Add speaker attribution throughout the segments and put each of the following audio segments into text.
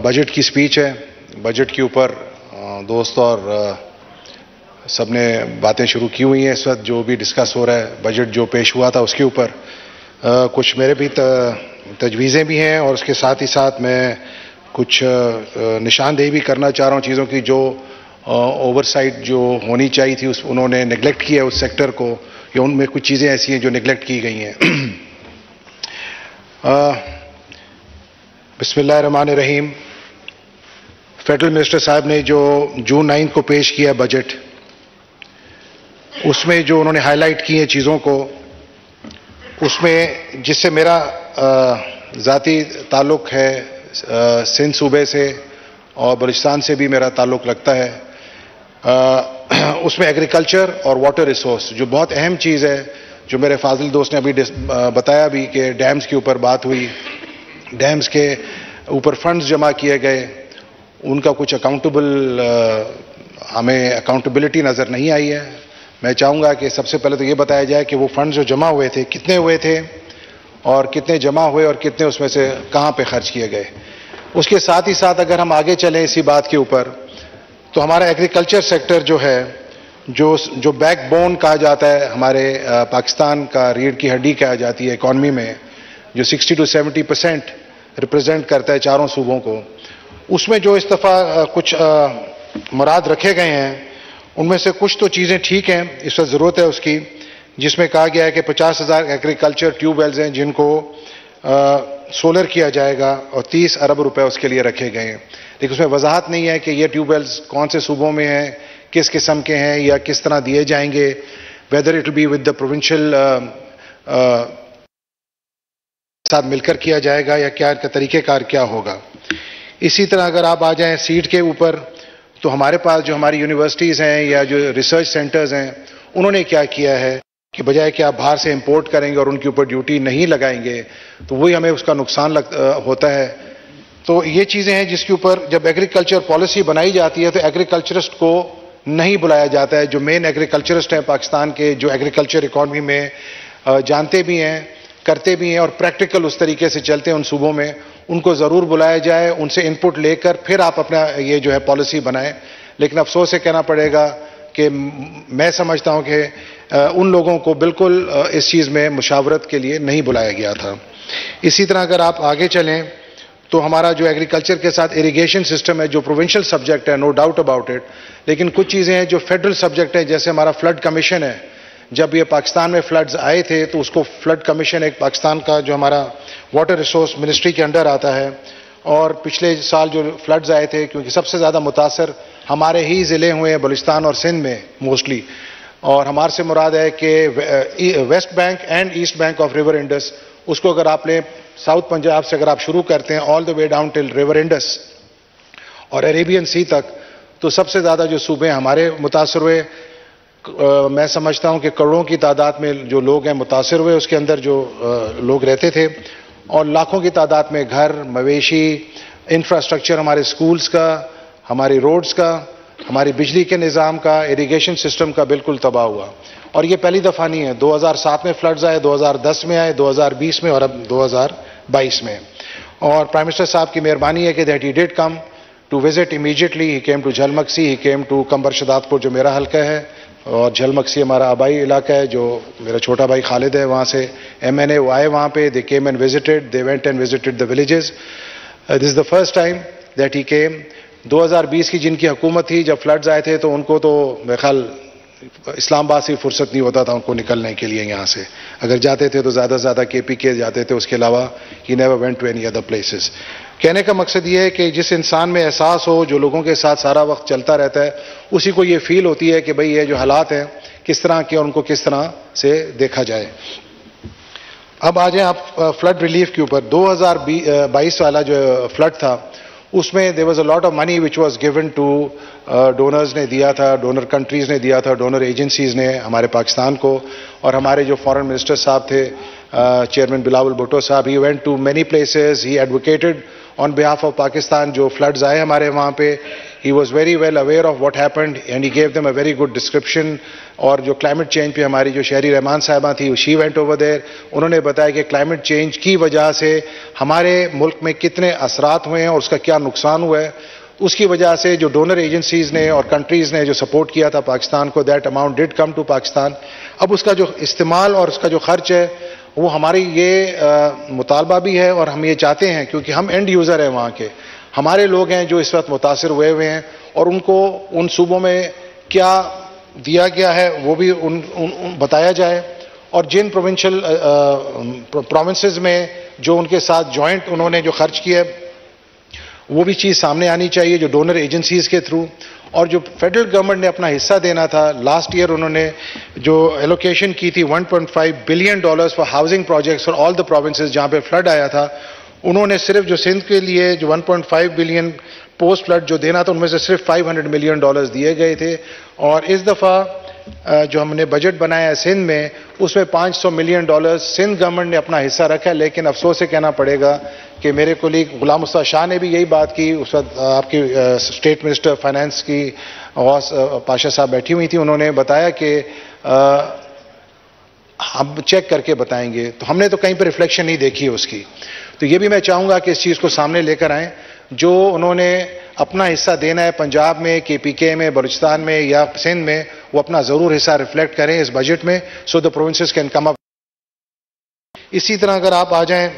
Speaker 1: Budget کی speech ہے. Budget کے اوپر دوست اور سب نے باتیں شروع کی ہوئی ہیں. اس وقت جو بھی ڈسکس ہو رہا ہے بجٹ جو پیش ہوا تھا اس کے اوپر کچھ میرے بھی تجویزیں بھی ہیں اور اس کے ساتھ ہی ساتھ میں کچھ نشاندہی بھی کرنا چاہ رہا ہوں چیزوں کی جو اوور سائٹ جو ہونی چاہیے تھی انہوں نے نگلیکٹ کیا ہے اس سیکٹر کو, یا ان میں کچھ چیزیں ایسی ہیں جو نگلیکٹ کی گئی ہیں. بسم اللہ الرحمن الرحیم. فیڈرل منسٹر صاحب نے جو جون 9 کو پیش کیا بجٹ, اس میں جو انہوں نے ہائی لائٹ کی ہیں چیزوں کو, اس میں جس سے میرا ذاتی تعلق ہے سندھ صوبے سے اور بلوچستان سے بھی میرا تعلق لگتا ہے, اس میں ایگریکلچر اور واٹر ریسورس جو بہت اہم چیز ہے, جو میرے فاضل دوست نے ابھی بتایا بھی کہ ڈیمز کے اوپر بات ہوئی, ڈیمز کے اوپر فنڈز جمع کیے گئے, ان کا کچھ ہمیں اکاؤنٹیبلٹی نظر نہیں آئی ہے. میں چاہوں گا کہ سب سے پہلے تو یہ بتایا جائے کہ وہ فنڈز جو جمع ہوئے تھے کتنے ہوئے تھے اور کتنے جمع ہوئے اور کتنے اس میں سے کہاں پہ خرچ کیے گئے. اس کے ساتھ ہی ساتھ اگر ہم آگے چلیں اسی بات کے اوپر, تو ہمارا ایگریکلچر سیکٹر جو ہے, جو بیک بون کہا جاتا ہے ہمارے پاکستان کا, ریڑھ کی ہڈی کہا جاتی ہے اکانومی میں, جو 60 to 70% ریپرزینٹ کرتا ہے چاروں صوبوں کو, اس میں جو اس دفعہ کچھ مراد رکھے گئے ہیں ان میں سے کچھ تو چیزیں ٹھیک ہیں, اس وقت ضرورت ہے اس کی, جس میں کہا گیا ہے کہ 50,000 ایگریکلچر ٹیوب ویلز ہیں جن کو سولر کیا جائے گا اور 30 ارب روپے اس کے لیے رکھے گئے ہیں. لیکن اس میں وضاحت نہیں ہے کہ یہ ٹیوب ویلز کون سے صوبوں میں ہیں, کس قسم کے ہیں یا کس طرح دیے جائیں گے, whether it will be with the provincial ساتھ مل کر کیا جائے گا یا کیا کا طریقہ کار کیا ہوگا. اسی طرح اگر آپ آ جائیں سیڈ کے اوپر, تو ہمارے پاس جو ہماری یونیورسٹیز ہیں یا جو ریسرچ سینٹرز ہیں انہوں نے کیا کیا ہے کہ بجائے کہ آپ باہر سے امپورٹ کریں گے اور ان کے اوپر ڈیوٹی نہیں لگائیں گے تو وہی ہمیں اس کا نقصان ہوتا ہے. تو یہ چیزیں ہیں جس کے اوپر جب ایگریکلچر پالیسی بنائی جاتی ہے تو ایگریکلچرسٹ کو نہیں بلایا جاتا ہے, جو مین ایگریکلچرسٹ ہیں پاکستان کے, جو ایگریکلچر اکانومی میں جانتے بھی ہیں, کرتے بھی ہیں اور پریکٹیکل اس طریقے سے چلتے ہیں ان صوبوں میں, ان کو ضرور بلایا جائے, ان سے انپٹ لے کر پھر آپ اپنا یہ جو ہے پالیسی بنائیں. لیکن افسوس سے کہنا پڑے گا کہ میں سمجھتا ہوں کہ ان لوگوں کو بالکل اس چیز میں مشاورت کے لیے نہیں بلایا گیا تھا. اسی طرح اگر آپ آگے چلیں تو ہمارا جو ایگریکلچر کے ساتھ اریگیشن سسٹم ہے جو پروونشل سبجیکٹ ہے, نو ڈاؤٹ اباؤٹ اٹ, لیکن کچھ چیزیں ہیں جو فیڈرل سبجیکٹ ہے, جیسے ہمارا فلڈ کمیشن ہے. جب یہ پاکستان میں فلڈز آئے تھے تو اس کو فلڈ کمیشن ایک پاکستان کا جو ہمارا واٹر ریسورس منسٹری کے انڈر آتا ہے, اور پچھلے سال جو فلڈز آئے تھے کیونکہ سب سے زیادہ متاثر ہمارے ہی ضلع ہوئے ہیں بلوچستان اور سندھ میں موسٹلی, اور ہمارے سے مراد ہے کہ west bank and east bank of river Indus, اس کو اگر آپ لیں ساؤتھ پنجاب سے اگر آپ شروع کرتے ہیں all the way down till river Indus اور عریبین سی تک, تو سب سے زیادہ جو صوبے ہمارے متاثر ہوئے, میں سمجھتا ہوں کہ کروڑوں کی تعداد میں جو لوگ ہیں متاثر ہوئے, اس کے اندر جو لوگ رہتے تھے, اور لاکھوں کی تعداد میں گھر, مویشی, انفراسٹرکچر ہمارے سکولز کا, ہماری روڈز کا, ہماری بجلی کے نظام کا, اریگیشن سسٹم کا بالکل تباہ ہوا. اور یہ پہلی دفعہ نہیں ہے, 2007 میں فلڈز آئے, 2010 میں آئے, 2020 میں اور اب 2022 میں. اور پرائم منسٹر صاحب کی مہربانی ہے کہ that he did come to visit immediately, he came to Jhal Magsi, he came to Kambar Shahdadpur جو میرا حلقہ ہے, اور جھلمکسی ہمارا آبائی علاقہ ہے جو میرا چھوٹا بھائی خالد ہے وہاں سے MNA, وہ آئے وہاں پہ, they came and visited, they went and visited the villages. This is the first time that he came. 2020 کی جن کی حکومت تھی جب فلڈز آئے تھے تو ان کو تو میرے خیال اسلام آباد سے فرصت نہیں ہوتا تھا ان کو نکلنے کے لیے یہاں سے, اگر جاتے تھے تو زیادہ سے زیادہ KPK جاتے تھے, اس کے علاوہ ہی never went to any other places. کہنے کا مقصد یہ ہے کہ جس انسان میں احساس ہو, جو لوگوں کے ساتھ سارا وقت چلتا رہتا ہے, اسی کو یہ فیل ہوتی ہے کہ بھئی یہ جو حالات ہیں کس طرح کے اور ان کو کس طرح سے دیکھا جائے. اب آ جائیں آپ فلڈ ریلیف کے اوپر. 2022 والا جو فلڈ تھا اس میں there was a lot of money which was given to donors نے دیا تھا, ڈونر کنٹریز نے دیا تھا, ڈونر ایجنسیز نے ہمارے پاکستان کو, اور ہمارے جو فارن منسٹر صاحب تھے چیئرمین بلاول بھٹو صاحب, he went to many places, he advocated on behalf of Pakistan. جو فلڈز آئے ہمارے وہاں پہ, he was very well aware of what happened and he gave them a very good description. اور جو کلائمیٹ چینج پہ ہماری جو شہری رحمان صاحبہ تھی, she went over there. انہوں نے بتایا کہ کلائمیٹ چینج کی وجہ سے ہمارے ملک میں کتنے اثرات ہوئے ہیں اور اس کا کیا نقصان ہوا ہے. اس کی وجہ سے جو ڈونر ایجنسیز نے اور کنٹریز نے جو سپورٹ کیا تھا پاکستان کو, that amount did come to Pakistan. اب اس کا جو استعمال اور اس کا جو خرچ ہے وہ ہماری یہ مطالبہ بھی ہے اور ہم یہ چاہتے ہیں, کیونکہ ہم اینڈ یوزر ہیں وہاں کے, ہمارے لوگ ہیں جو اس وقت متاثر ہوئے ہیں, اور ان کو ان صوبوں میں کیا دیا گیا ہے وہ بھی بتایا جائے, اور جن پروونسز میں جو ان کے ساتھ جوائنٹ انہوں نے جو خرچ کیا ہے وہ بھی چیز سامنے آنی چاہیے جو ڈونر ایجنسیز کے تھرو. اور جو فیڈرل گورنمنٹ نے اپنا حصہ دینا تھا, لاسٹ ایئر انہوں نے جو ایلوکیشن کی تھی $1.5 billion for housing projects for all the provinces جہاں پہ فلڈ آیا تھا, انہوں نے صرف جو سندھ کے لیے جو 1.5 بلین پوسٹ فلڈ جو دینا تھا ان میں سے صرف $500 ملین دیے گئے تھے. اور اس دفعہ جو ہم نے بجٹ بنایا ہے سندھ میں, اس میں $500 ملین سندھ گورنمنٹ نے اپنا حصہ رکھا ہے. لیکن افسوس سے کہنا پڑے گا کہ میرے کولیگ غلام مصطفیٰ شاہ نے بھی یہی بات کی, اس وقت آپ کی اسٹیٹ منسٹر فائنانس کی غوث پاشا صاحب بیٹھی ہوئی تھی, انہوں نے بتایا کہ ہم چیک کر کے بتائیں گے. تو ہم نے تو کہیں پہ ریفلیکشن نہیں دیکھی ہے اس کی. تو یہ بھی میں چاہوں گا کہ اس چیز کو سامنے لے کر آئیں, جو انہوں نے اپنا حصہ دینا ہے پنجاب میں, KPK میں, بلوچستان میں یا سندھ میں, وہ اپنا ضرور حصہ ریفلیکٹ کریں اس بجٹ میں, سو دا پروونسز کین کم اپ. اسی طرح اگر آپ آ جائیں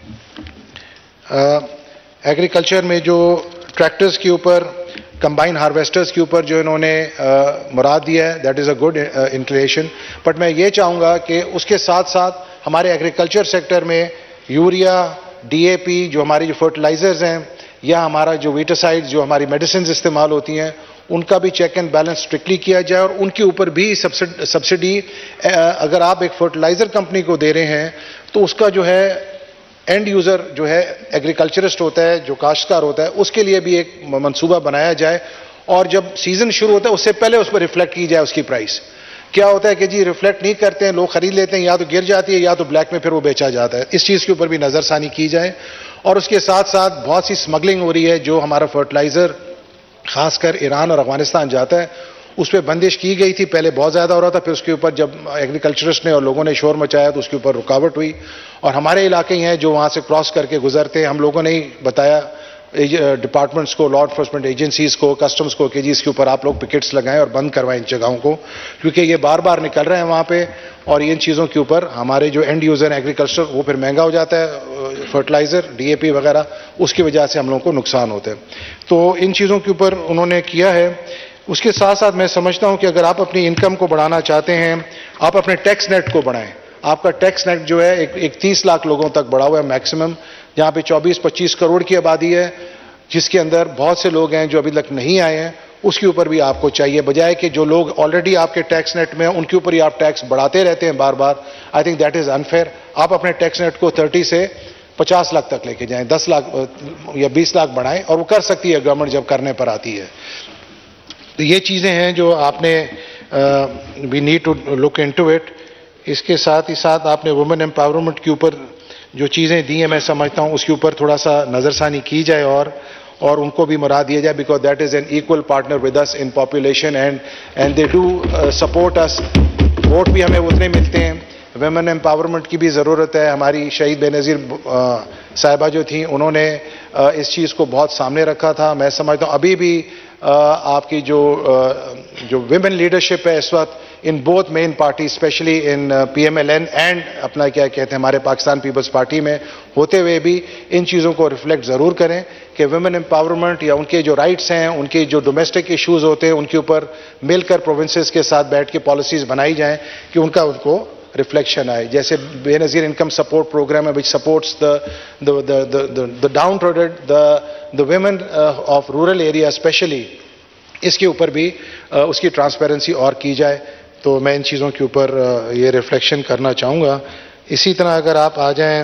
Speaker 1: ایگریکلچر میں جو ٹریکٹرز کے اوپر, کمبائن ہارویسٹرز کے اوپر جو انہوں نے مراد دیا ہے, that is a good inclusion. But میں یہ چاہوں گا کہ اس کے ساتھ ساتھ ہمارے ایگریکلچر سیکٹر میں یوریا, DAP جو ہماری جو فرٹیلائزرز ہیں, یا ہمارا جو ویٹاسائڈز جو ہماری میڈیسنز استعمال ہوتی ہیں, ان کا بھی چیک اینڈ بیلنس اسٹرکٹلی کیا جائے. اور ان کے اوپر بھی سبسڈی, اگر آپ ایک فرٹیلائزر کمپنی کو دے رہے ہیں تو اس کا جو ہے اینڈ یوزر جو ہے ایگریکلچرسٹ ہوتا ہے, جو کاشتکار ہوتا ہے, اس کے لیے بھی ایک منصوبہ بنایا جائے. اور جب سیزن شروع ہوتا ہے اس سے پہلے اس پر ریفلیکٹ کی جائے اس کی پرائس. کیا ہوتا ہے کہ جی ریفلیکٹ نہیں کرتے ہیں لوگ, خرید لیتے ہیں, یا تو گر جاتی ہے یا تو بلیک میں پھر وہ بیچا جاتا ہے. اس چیز کے اوپر بھی نظر ثانی کی جائے. اور اس کے ساتھ ساتھ بہت سی اسمگلنگ ہو رہی ہے, جو ہمارا فرٹیلائزر خاص کر ایران اور افغانستان جاتا ہے, اس پہ بندش کی گئی تھی. پہلے بہت زیادہ ہو رہا تھا, پھر اس کے اوپر جب ایگریکلچرسٹ نے اور لوگوں نے شور مچایا تو اس کے اوپر رکاوٹ ہوئی. اور ہمارے علاقے ہیں جو وہاں سے کراس کر کے گزرتے ہیں, ہم لوگوں نے ہی بتایا ڈپارٹمنٹس کو, لا انفورسمنٹ ایجنسیز کو, کسٹمز کو کہ جی اس کے اوپر آپ لوگ پکٹس لگائیں اور بند کروائیں ان جگہوں کو, کیونکہ یہ بار بار نکل رہے ہیں وہاں پہ. اور ان چیزوں کے اوپر ہمارے جو اینڈ یوزر ہیں ایگریکلچر, وہ پھر مہنگا ہو جاتا ہے فرٹیلائزر, DAP وغیرہ, اس کی وجہ سے ہم لوگوں کو نقصان ہوتا ہے. تو ان چیزوں کے اوپر انہوں نے کیا ہے. اس کے ساتھ ساتھ میں سمجھتا ہوں کہ اگر آپ اپنی انکم کو بڑھانا چاہتے ہیں, آپ اپنے ٹیکس نیٹ کو بڑھائیں. آپ کا ٹیکس نیٹ جو ہے ایک 30 لاکھ لوگوں تک بڑھا ہوا ہے میکسیمم, جہاں پہ 24-25 کروڑ کی آبادی ہے, جس کے اندر بہت سے لوگ ہیں جو ابھی تک نہیں آئے ہیں. اس کے اوپر بھی آپ کو چاہیے, بجائے کہ جو لوگ آلریڈی آپ کے ٹیکس نیٹ میں ہیں ان کے اوپر ہی آپ ٹیکس بڑھاتے رہتے ہیں بار بار. I think that is unfair. آپ اپنے ٹیکس نیٹ کو 30 سے 50 لاکھ تک لے کے جائیں, 10 لاکھ یا 20 لاکھ بڑھائیں, اور وہ کر سکتی ہے گورنمنٹ جب کرنے پر آتی ہے. تو یہ چیزیں ہیں جو آپ نے we need to look into it. اس کے ساتھ ہی ساتھ آپ نے وومن امپاورمنٹ کے اوپر جو چیزیں دی ہیں, میں سمجھتا ہوں اس کے اوپر تھوڑا سا نظر ثانی کی جائے اور ان کو بھی مراد دیا جائے, because that is an equal partner with us in population and they do support us. Vote بھی ہمیں اتنے ملتے ہیں. ویمن امپاورمنٹ کی بھی ضرورت ہے. ہماری شہید بے نظیر صاحبہ جو تھیں, انہوں نے اس چیز کو بہت سامنے رکھا تھا. میں سمجھتا ہوں ابھی بھی آپ کی جو ویمن لیڈرشپ ہے اس وقت in both main party, especially in PMLN and اپنا کیا کہتے ہیں ہمارے پاکستان پیپلز پارٹی میں ہوتے ہوئے بھی ان چیزوں کو ریفلیکٹ ضرور کریں کہ ویمن امپاورمنٹ یا ان کے جو رائٹس ہیں, ان کے جو ڈومیسٹک ایشوز ہوتے ہیں, ان کے اوپر مل کر پروونسز کے ساتھ بیٹھ کے پالیسیز بنائی جائیں کہ ان کو ریفلیکشن آئے. جیسے Benazir income support programme ہے which supports the downtrodden, the women of rural area especially, اس کے اوپر بھی اس کی ٹرانسپیرنسی اور کی جائے. تو میں ان چیزوں کے اوپر یہ ریفلیکشن کرنا چاہوں گا. اسی طرح اگر آپ آ جائیں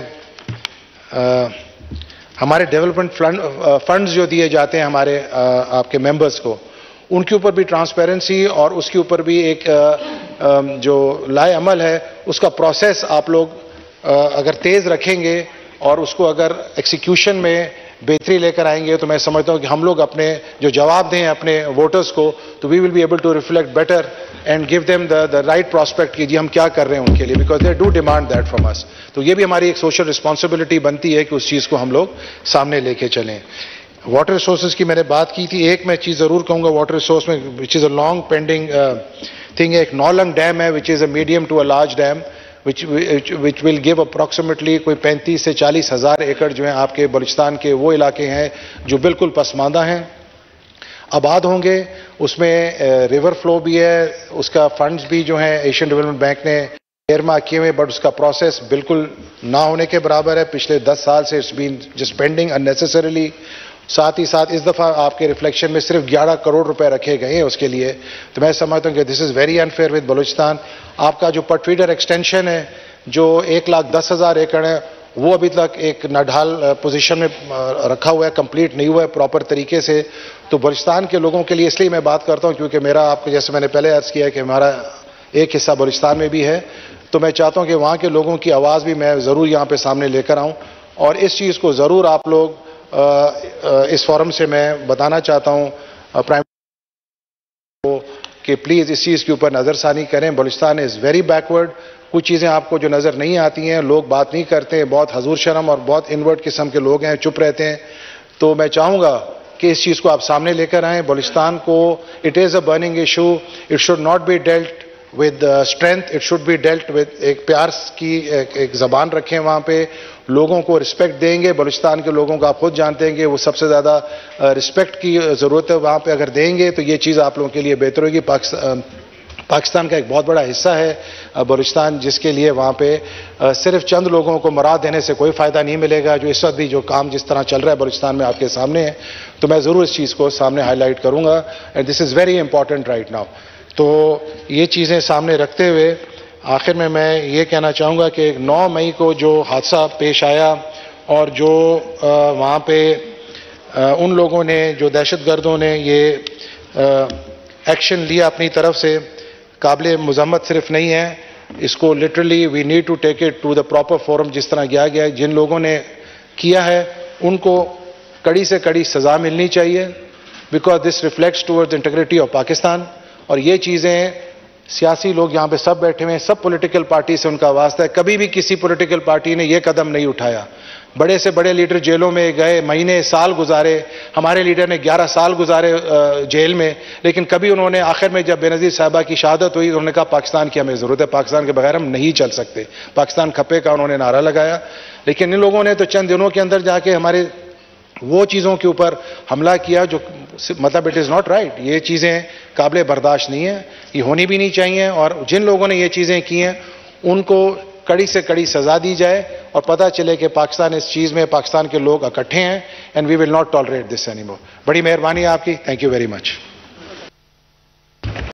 Speaker 1: ہمارے ڈیولپمنٹ فنڈز جو دیے جاتے ہیں ہمارے آپ کے ممبرز کو, ان کے اوپر بھی ٹرانسپیرنسی اور اس کے اوپر بھی ایک جو لائے عمل ہے اس کا پروسیس آپ لوگ اگر تیز رکھیں گے اور اس کو اگر ایکسیکیوشن میں بہتری لے کر آئیں گے تو میں سمجھتا ہوں کہ ہم لوگ اپنے جو جواب دیں اپنے ووٹرز کو تو we will be able to reflect better and give them the right prospect کہ جی ہم کیا کر رہے ہیں ان کے لیے، because they do demand that from us. تو یہ بھی ہماری ایک سوشل رسپانسبلٹی بنتی ہے کہ اس چیز کو ہم لوگ سامنے لے کے چلیں. واٹر ریسورسز کی میں نے بات کی تھی، ایک میں چیز ضرور کہوں گا واٹر ریسورس میں which is a long pending thing ہے، ایک نولنگ ڈیم ہے which is a medium to a large dam which will give approximately کوئی 35 سے 40 ہزار ایکڑ جو ہیں آپ کے بلوچستان کے وہ علاقے ہیں جو بالکل پسماندہ ہیں، آباد ہوں گے. اس میں ریور فلو بھی ہے، اس کا فنڈز بھی جو ہیں ایشین ڈیولپمنٹ بینک نے ایرما کیے ہوئے، بٹ اس کا پروسیس بالکل نہ ہونے کے برابر ہے. پچھلے 10 سال سے it's been just pending unnecessarily. ساتھ ہی ساتھ اس دفعہ آپ کے ریفلیکشن میں صرف 11 کروڑ روپے رکھے گئے ہیں اس کے لیے. تو میں سمجھتا ہوں کہ this is very unfair with Balochistan. آپ کا جو پٹ فیڈر ایکسٹینشن ہے جو 1,10,000 ایکڑ ہے وہ ابھی تک ایک نڈھال پوزیشن میں رکھا ہوا ہے، کمپلیٹ نہیں ہوا ہے پراپر طریقے سے. تو بلوچستان کے لوگوں کے لیے اس لیے میں بات کرتا ہوں کیونکہ میرا آپ کو جیسے میں نے پہلے عرض کیا ہے کہ ہمارا ایک حصہ بلوچستان میں بھی ہے، تو میں چاہتا ہوں کہ وہاں کے لوگوں کی آواز بھی میں ضرور یہاں پہ سامنے لے کر آؤں. اور اس چیز کو ضرور آپ لوگ اس فورم سے میں بتانا چاہتا ہوں پرائم کو کہ پلیز اس چیز کے اوپر نظر ثانی کریں. Balochistan is very backward. کچھ چیزیں آپ کو جو نظر نہیں آتی ہیں، لوگ بات نہیں کرتے ہیں، بہت حضور شرم اور بہت انورٹ قسم کے لوگ ہیں، چپ رہتے ہیں. تو میں چاہوں گا کہ اس چیز کو آپ سامنے لے کر آئیں. بلوچستان کو it is a burning issue. It should not be dealt with strength, it should be dealt with ایک پیار کی ایک زبان رکھیں. وہاں پہ لوگوں کو رسپیکٹ دیں گے. بلوچستان کے لوگوں کو آپ خود جانتے ہیں کہ وہ سب سے زیادہ رسپیکٹ کی ضرورت ہے. وہاں پہ اگر دیں گے تو یہ چیز آپ لوگوں کے لیے بہتر ہوگی. پاکستان کا ایک بہت بڑا حصہ ہے بلوچستان، جس کے لیے وہاں پہ صرف چند لوگوں کو مراد دینے سے کوئی فائدہ نہیں ملے گا. جو اس وقت بھی جو کام جس طرح چل رہا ہے بلوچستان میں آپ کے سامنے ہے، تو میں ضرور اس چیز کو سامنے ہائی لائٹ کروں گا. And this is very important right now. تو یہ چیزیں سامنے رکھتے ہوئے آخر میں یہ کہنا چاہوں گا کہ 9 مئی کو جو حادثہ پیش آیا اور جو وہاں پہ ان لوگوں نے جو دہشت گردوں نے یہ ایکشن لیا اپنی طرف سے، قابل مذمت صرف نہیں ہے، اس کو literally we need to take it to the proper forum. جس طرح کیا گیا ہے، جن لوگوں نے کیا ہے ان کو کڑی سے کڑی سزا ملنی چاہیے، because this reflects towards integrity of Pakistan. اور یہ چیزیں سیاسی لوگ یہاں پہ سب بیٹھے ہوئے ہیں، سب پولیٹیکل پارٹی سے ان کا واسطہ ہے. کبھی بھی کسی پولیٹیکل پارٹی نے یہ قدم نہیں اٹھایا. بڑے سے بڑے لیڈر جیلوں میں گئے، مہینے سال گزارے. ہمارے لیڈر نے 11 سال گزارے جیل میں، لیکن کبھی انہوں نے آخر میں جب بے نظیر صاحبہ کی شہادت ہوئی انہوں نے کہا پاکستان کی ہمیں ضرورت ہے، پاکستان کے بغیر ہم نہیں چل سکتے، پاکستان کھپے کا انہوں نے نعرہ لگایا. لیکن ان لوگوں نے تو چند دنوں کے اندر جا کے ہمارے وہ چیزوں کے اوپر حملہ کیا جو مطلب اٹ از ناٹ رائٹ. یہ چیزیں قابل برداشت نہیں ہیں، یہ ہونی بھی نہیں چاہیے. اور جن لوگوں نے یہ چیزیں کی ہیں ان کو کڑی سے کڑی سزا دی جائے اور پتہ چلے کہ پاکستان اس چیز میں پاکستان کے لوگ اکٹھے ہیں. And we will not tolerate this any more. بڑی مہربانی آپ کی. Thank you very much.